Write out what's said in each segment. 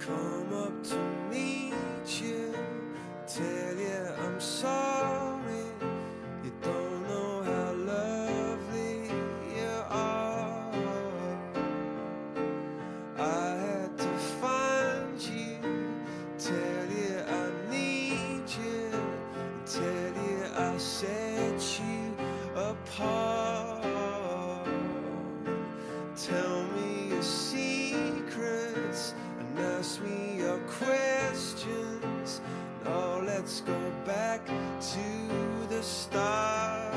come up to meet you, tell you I'm sorry. You don't know how lovely you are. I had to find you, tell you I need you, tell you I set you apart. Tell me your secrets and ask me your questions. Now let's go back to the start.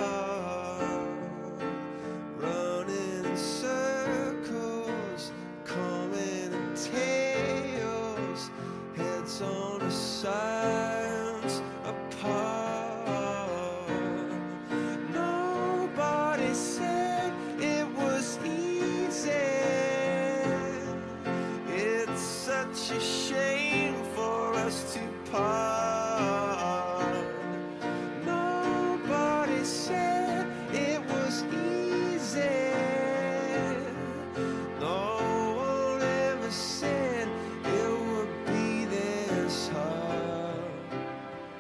Running in circles, coming in tails, heads on the sides apart. Nobody said it was easy. It's such a shame for us to part. Nobody said it was easy. No one ever said it would be this hard.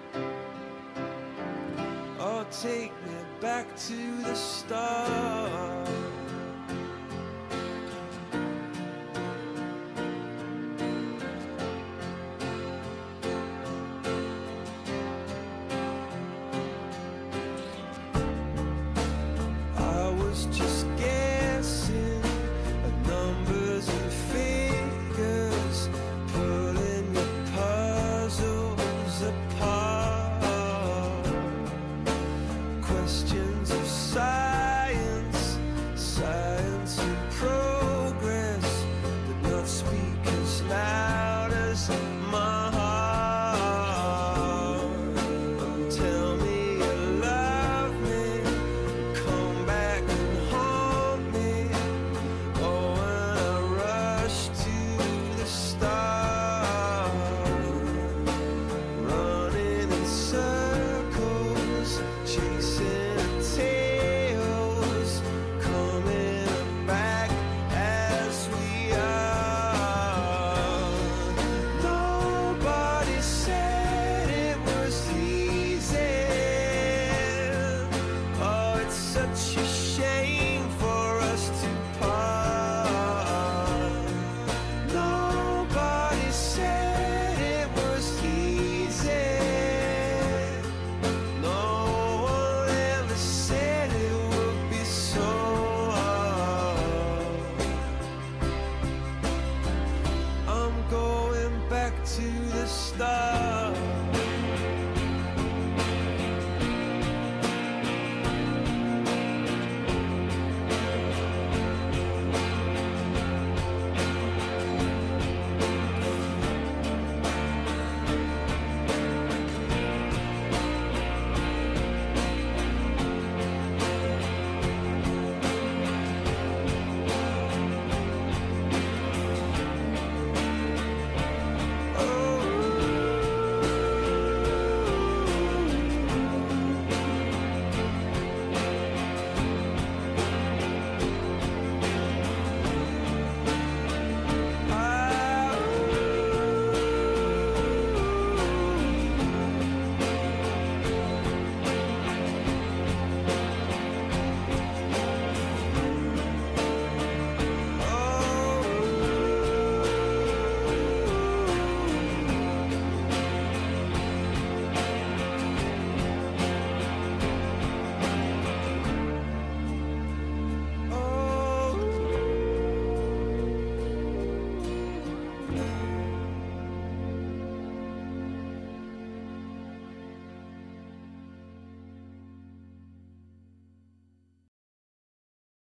Oh, take me back to the start.